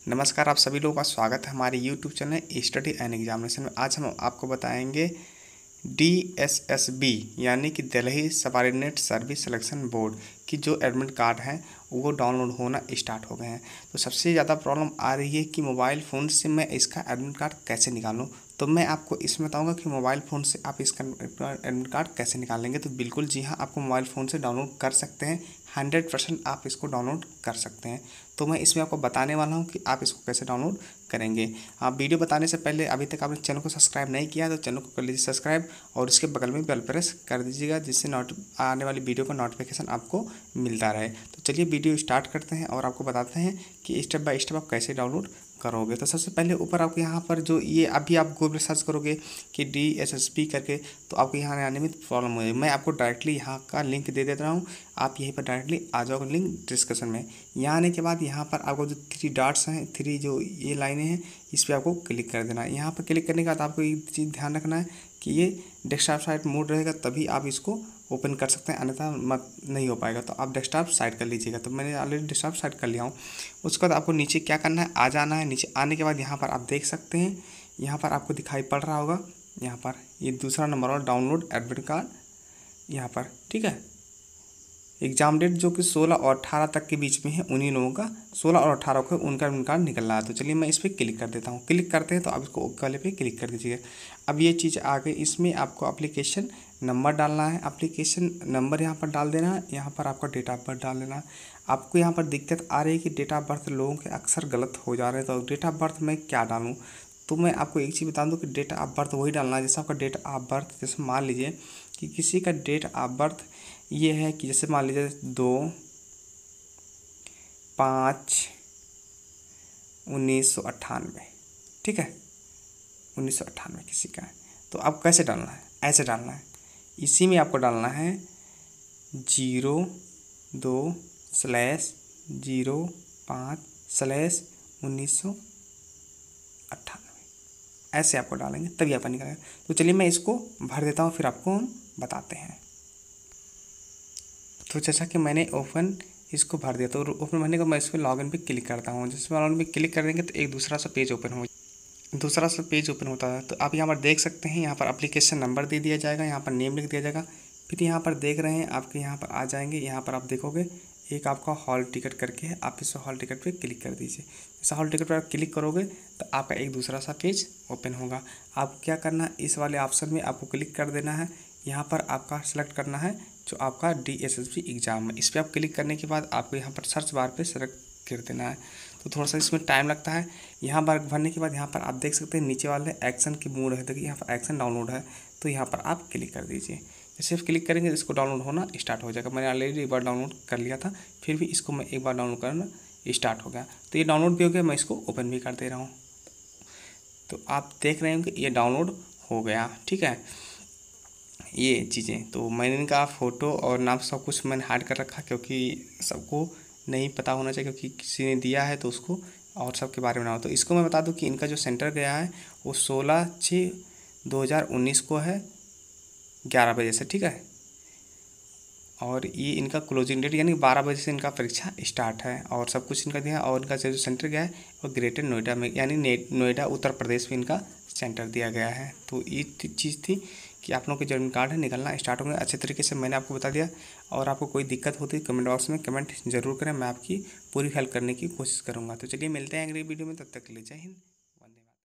नमस्कार, आप सभी लोगों का स्वागत है हमारे YouTube channel study and examination में। आज हम आपको बताएंगे DSSB यानी कि Delhi subordinate service selection board की जो एडमिट कार्ड हैं वो डाउनलोड होना स्टार्ट हो गए हैं। तो सबसे ज़्यादा प्रॉब्लम आ रही है कि मोबाइल फ़ोन से मैं इसका एडमिट कार्ड कैसे निकालूं। तो मैं आपको इसमें बताऊंगा कि मोबाइल फ़ोन से आप इसका एडमिट कार्ड कैसे निकालेंगे। तो बिल्कुल जी हाँ, आपको मोबाइल फ़ोन से डाउनलोड कर सकते हैं। 100% आप इसको डाउनलोड कर सकते हैं। तो मैं इसमें आपको बताने वाला हूँ कि आप इसको कैसे डाउनलोड करेंगे। आप वीडियो बताने से पहले अभी तक आपने चैनल को सब्सक्राइब नहीं किया तो चैनल को कर लीजिए सब्सक्राइब और उसके बगल में बेल प्रेस कर दीजिएगा, जिससे आने वाली वीडियो का नोटिफिकेशन आपको मिलता रहे। तो चलिए वीडियो स्टार्ट करते हैं और आपको बताते हैं कि स्टेप बाय स्टेप आप कैसे डाउनलोड करोगे। तो सबसे पहले ऊपर आपको यहाँ पर जो ये अभी आप गूगल सर्च करोगे कि DSSB करके, तो आपको यहाँ आने में प्रॉब्लम हो जाएगी। मैं आपको डायरेक्टली यहाँ का लिंक दे देता हूँ, आप यहीं पर डायरेक्टली आ जाओगे लिंक डिस्कशन में। यहाँ आने के बाद यहाँ पर आपको जो 3 डॉट्स हैं, 3 जो ये लाइनें हैं, इस पर आपको क्लिक कर देना है। यहाँ पर क्लिक करने के बाद आपको एक चीज़ ध्यान रखना है कि ये डेस्कटॉप साइट मोड रहेगा, तभी आप इसको ओपन कर सकते हैं, अन्यथा मत नहीं हो पाएगा। तो आप डेस्कटॉप साइट कर लीजिएगा। तो मैंने ऑलरेडी डेस्कटॉप साइट कर लिया हूँ। उसके बाद आपको नीचे क्या करना है, आ जाना है। नीचे आने के बाद यहाँ पर आप देख सकते हैं, यहाँ पर आपको दिखाई पड़ रहा होगा, यहाँ पर ये दूसरा नंबर और डाउनलोड एडमिट कार्ड यहाँ पर, ठीक है। एग्ज़ाम डेट जो कि 16 और 18 तक के बीच में है, उन्हीं लोगों का 16 और 18 को उनका एडमिट कार्ड निकल रहा है। तो चलिए मैं इस पर क्लिक कर देता हूँ। क्लिक करते हैं तो आप इसको ओके वाले पे क्लिक कर दीजिए। अब ये चीज़ आ गई, इसमें आपको एप्लीकेशन नंबर डालना है। एप्लीकेशन नंबर यहाँ पर डाल देना है। यहाँ पर आपका डेट ऑफ बर्थ डाल देना है। आपको यहाँ पर दिक्कत आ रही है कि डेट ऑफ बर्थ लोगों के अक्सर गलत हो जा रहे हैं। तो डेट ऑफ बर्थ मैं क्या डालूँ, तो मैं आपको एक चीज़ बता दूँ कि डेट ऑफ बर्थ वही डालना है जैसे आपका डेट ऑफ बर्थ। जैसे मान लीजिए कि किसी का डेट ऑफ बर्थ ये है कि जैसे मान लीजिए 2/5/1998, ठीक है, 1998 किसी का है। तो अब कैसे डालना है, ऐसे डालना है। इसी में आपको डालना है 02/05/1998, ऐसे आपको डालेंगे तभी आपका निकलेगा। तो चलिए मैं इसको भर देता हूँ, फिर आपको हम बताते हैं। तो जैसा कि मैंने ओपन इसको भर दिया, तो ओपन भरने का मैं इस पर लॉगिन पे क्लिक करता हूँ। जिस पर लॉगिन पे क्लिक कर देंगे तो एक दूसरा सा पेज ओपन होता है। तो आप यहाँ पर देख सकते हैं, यहाँ पर एप्लीकेशन नंबर दे दिया जाएगा, यहाँ पर नेम लिख दिया जाएगा। फिर यहाँ पर देख रहे हैं आपके यहाँ पर आ जाएंगे, यहाँ पर आप देखोगे एक आपका हॉल टिकट करके है, आप इस हॉल टिकट पे क्लिक कर दीजिए। जैसे हॉल टिकट पर आप क्लिक करोगे तो आपका एक दूसरा सा पेज ओपन होगा। आप क्या करना, इस वाले ऑप्शन में आपको क्लिक कर देना है। यहाँ पर आपका सेलेक्ट करना है जो आपका DSSB एग्ज़ाम है। इस पर आप क्लिक करने के बाद आपको यहाँ पर सर्च बार पे सेलेक्ट कर देना है। तो थोड़ा सा इसमें टाइम लगता है। यहाँ पर भरने के बाद यहाँ पर आप देख सकते हैं नीचे वाले एक्शन की मोड है, देखिए यहाँ पर एक्शन डाउनलोड है, तो यहाँ पर आप क्लिक कर दीजिए। जैसे क्लिक करेंगे इसको डाउनलोड होना स्टार्ट हो जाएगा। मैंने ऑलरेडी एक बार डाउनलोड कर लिया था, फिर भी इसको मैं एक बार डाउनलोड करना स्टार्ट हो गया। तो ये डाउनलोड भी हो गया, मैं इसको ओपन भी कर दे रहा हूँ। तो आप देख रहे हैं कि ये डाउनलोड हो गया, ठीक है, ये चीज़ें। तो मैंने इनका फ़ोटो और नाम सब कुछ मैंने हाइड कर रखा, क्योंकि सबको नहीं पता होना चाहिए, क्योंकि किसी ने दिया है तो उसको और सबके बारे में ना हो। तो इसको मैं बता दूं कि इनका जो सेंटर गया है वो 16/6/2019 को है, 11 बजे से, ठीक है। और ये इनका क्लोजिंग डेट यानी 12 बजे से इनका परीक्षा स्टार्ट है, और सब कुछ इनका दिया है। और इनका जो सेंटर गया है वो ग्रेटर नोएडा में यानी नोएडा उत्तर प्रदेश में इनका सेंटर दिया गया है। तो ये चीज़ थी कि आप लोगों के जो एडमिट कार्ड है निकलना स्टार्ट होंगे। अच्छे तरीके से मैंने आपको बता दिया, और आपको कोई दिक्कत होती है कमेंट बॉक्स में कमेंट जरूर करें, मैं आपकी पूरी हेल्प करने की कोशिश करूँगा। तो चलिए मिलते हैं अगली वीडियो में, तब तक के लिए जय हिंद।